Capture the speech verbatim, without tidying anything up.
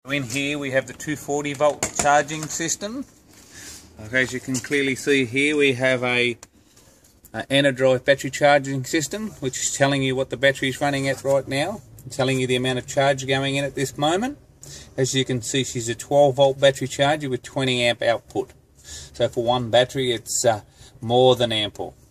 In here we have the two forty volt charging system. As you can clearly see here, we have a, a Enerdrive battery charging system, which is telling you what the battery is running at right now, telling you the amount of charge going in at this moment. As you can see, she's a twelve volt battery charger with twenty amp output. So for one battery, it's uh, more than ample.